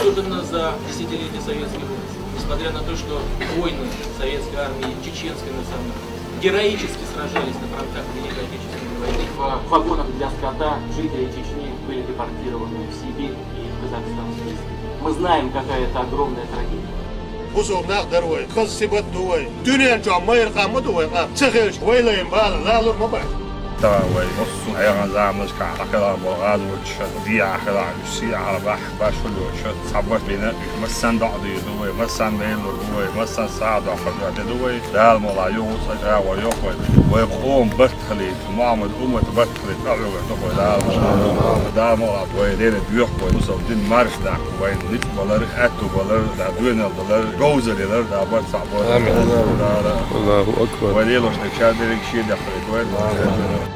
особенно за десятилетия советской власти. Несмотря на то, что войны советской армии, чеченской национальности, героически сражались на фронтах Великой Отечественной войны. В вагонах для скота жители Чечни были депортированы в Сибирь и в Казахстан. Мы знаем, какая это огромная трагедия. تاوي وصو أيها زعمش كعقلا بغاد وشد دي عقلا يسي على بح باش وشد صبر بينا مسان دعدي دوي مسان بيلو دوي مسان سعد وخد دوي دال مولا يوص أجا ويوقف ويقوم بتخلي معمد أمة بتخلي تعلو دال مولا دوي دين بيوقف وصل دين مارش داك وين نت بلر أتو بلر دوينا بلر جوزر بلر دابر صعب الله أكبر وليلوش نشادر شيء دخل دوي